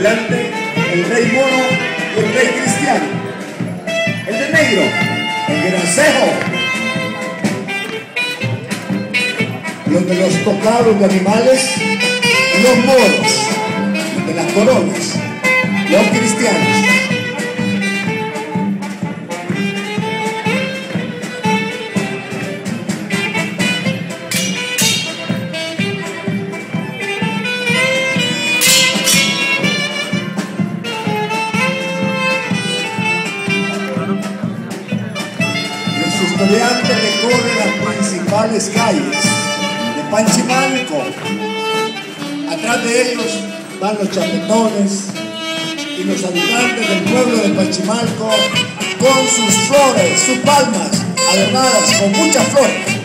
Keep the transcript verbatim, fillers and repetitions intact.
adelante el rey mono y el rey cristiano. El de negro, el gracejo. Los de los tocados de animales, los moros. Los de las coronas, los cristianos. Estudiantes recorren las principales calles de Panchimalco. Atrás de ellos van los chapetones y los habitantes del pueblo de Panchimalco con sus flores, sus palmas adornadas con muchas flores.